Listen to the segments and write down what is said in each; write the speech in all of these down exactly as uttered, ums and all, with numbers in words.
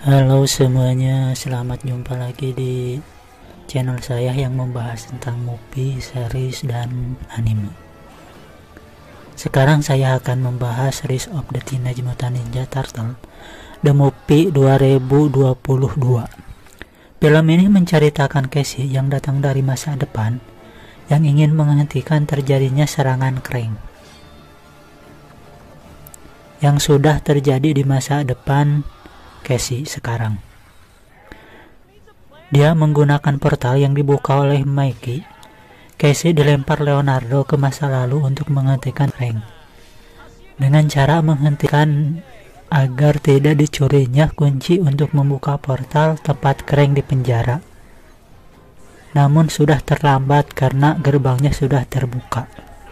Halo semuanya, selamat jumpa lagi di channel saya yang membahas tentang movie, series, dan anime. Sekarang saya akan membahas Rise of the Teenage Mutant Ninja Turtle The Movie dua ribu dua puluh dua. Film ini menceritakan Casey yang datang dari masa depan yang ingin menghentikan terjadinya serangan Krang yang sudah terjadi di masa depan Casey sekarang. Dia menggunakan portal yang dibuka oleh Mikey. Casey dilempar Leonardo ke masa lalu untuk menghentikan Krang dengan cara menghentikan agar tidak dicurinya kunci untuk membuka portal tempat Krang di penjara. Namun sudah terlambat karena gerbangnya sudah terbuka.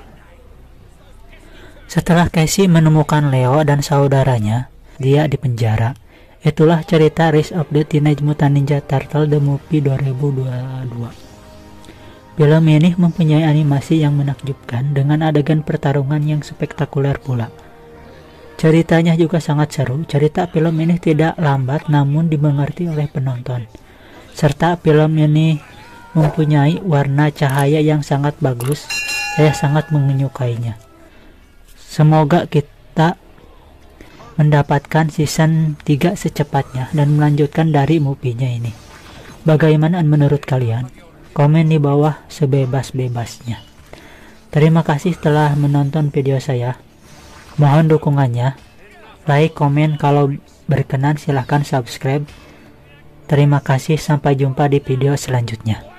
Setelah Casey menemukan Leo dan saudaranya, dia di penjara. Itulah cerita Rise of the Teenage Mutant Ninja Turtle The Movie dua ribu dua puluh dua. Film ini mempunyai animasi yang menakjubkan dengan adegan pertarungan yang spektakuler pula. Ceritanya juga sangat seru. Cerita film ini tidak lambat namun dimengerti oleh penonton. Serta film ini mempunyai warna cahaya yang sangat bagus. Saya sangat menyukainya. Semoga kita mendapatkan season tiga secepatnya dan melanjutkan dari movie-nya ini. Bagaimana menurut kalian? Komen di bawah sebebas-bebasnya. Terima kasih telah menonton video saya. Mohon dukungannya. Like, komen, kalau berkenan silahkan subscribe. Terima kasih, sampai jumpa di video selanjutnya.